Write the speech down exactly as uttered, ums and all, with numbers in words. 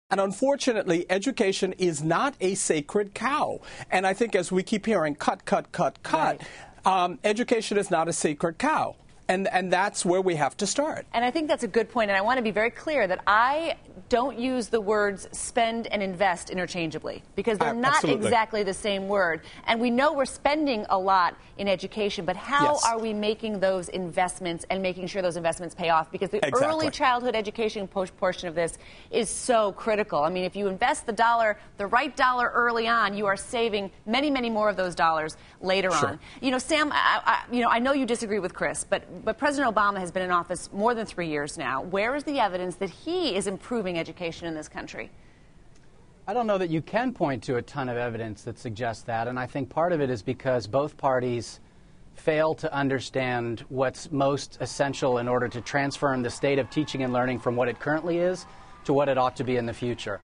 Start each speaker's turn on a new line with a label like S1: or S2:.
S1: And unfortunately, education is not a sacred cow. And I think as we keep hearing cut, cut, cut, cut, right. um, education is not a sacred cow. And, and that's where we have to start.
S2: And I think that's a good point. And I want to be very clear that I don't use the words spend and invest interchangeably, because they're uh, not
S1: absolutely.
S2: exactly the same word. And we know we're spending a lot in education, but how
S1: yes.
S2: are we making those investments and making sure those investments pay off? Because the
S1: exactly.
S2: early childhood education portion of this is so critical. I mean, if you invest the dollar, the right dollar early on, you are saving many, many more of those dollars later
S1: sure.
S2: on. You know, Sam, I, I, you know, I know you disagree with Chris, but But President Obama has been in office more than three years now. Where is the evidence that he is improving education in this country?
S3: I don't know that you can point to a ton of evidence that suggests that, and I think part of it is because both parties fail to understand what's most essential in order to transform the state of teaching and learning from what it currently is to what it ought to be in the future.